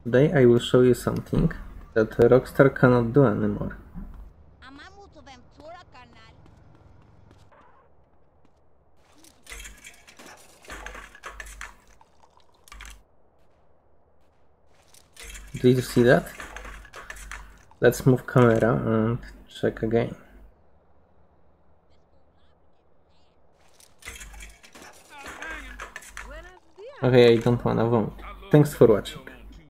Today I will show you something that Rockstar cannot do anymore. Did you see that? Let's move camera and check again. Okay, I don't wanna vomit. Thanks for watching.